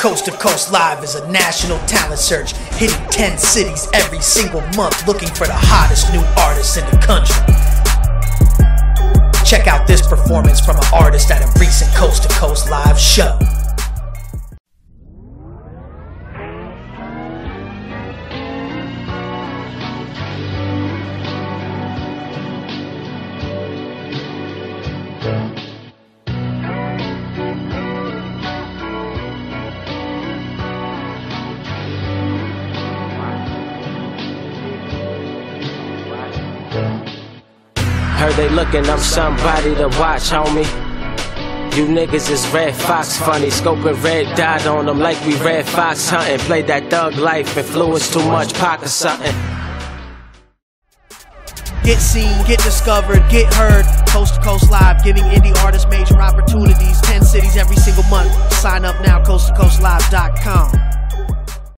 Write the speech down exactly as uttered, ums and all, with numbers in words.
Coast to Coast Live is a national talent search, hitting ten cities every single month, looking for the hottest new artists in the country. Check out this performance from an artist at a recent Coast to Coast Live show. Heard they looking up somebody to watch, homie. You niggas is Red Fox funny, scoping red dot on them like we Red Fox hunting. Played that thug life, influenced too much, pocket something. Get seen, get discovered, get heard. Coast to Coast Live, giving indie artists major opportunities. ten cities every single month. Sign up now, coast to coast live dot com.